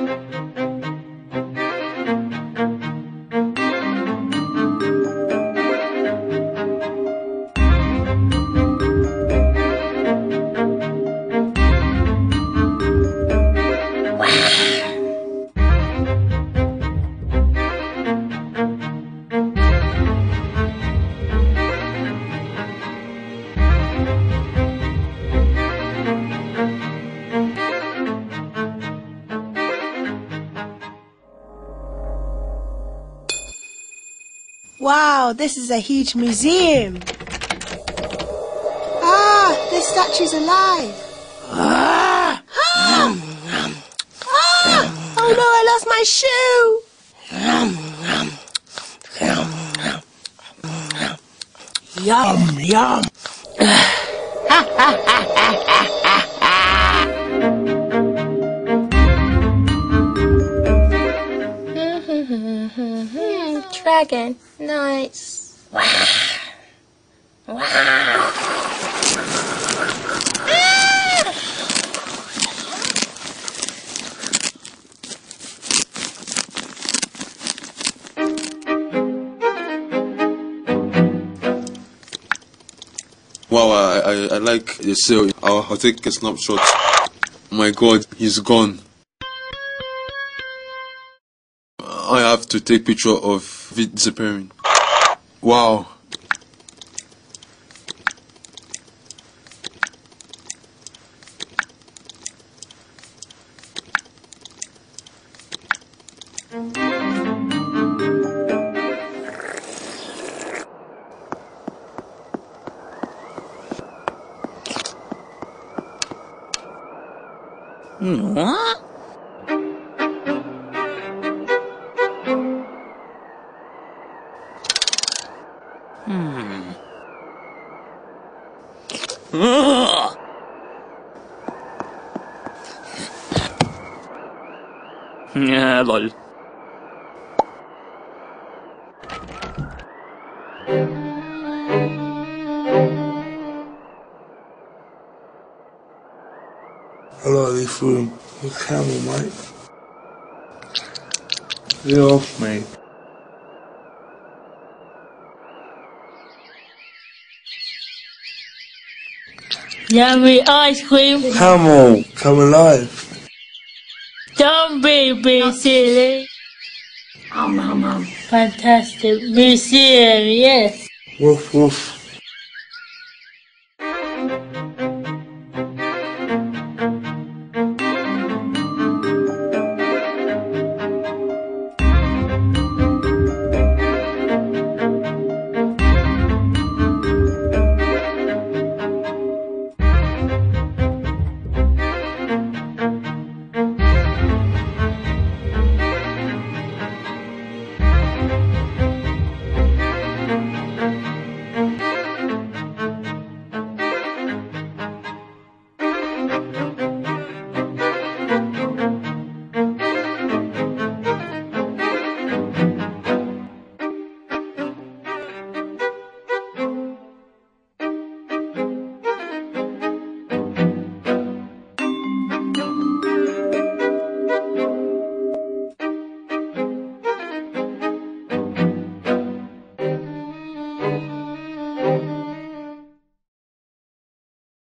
Wow, this is a huge museum. Ah, this statue's alive. Ah! Oh no, I lost my shoe. Yum, yum. Dragon, nice. Wow. Wow. Wow, I like the sail. I'll take a snapshot. Oh my god, he's gone. I have to take picture of it disappearing. Wow. What? Yeah, lol. Hello, this room. Your camera, mate. Get off, mate. Yummy ice cream. Camel, come alive. Don't be silly. Fantastic museum, yes. Woof, woof.